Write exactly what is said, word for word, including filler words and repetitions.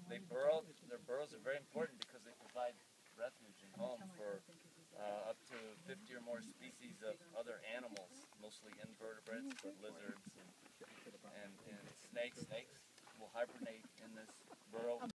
they burrow. Their burrows are very important because they provide refuge and home for uh, up to fifty or more species of other animals, mostly invertebrates, but lizards and, and, and snakes. Snakes will hibernate in this burrow.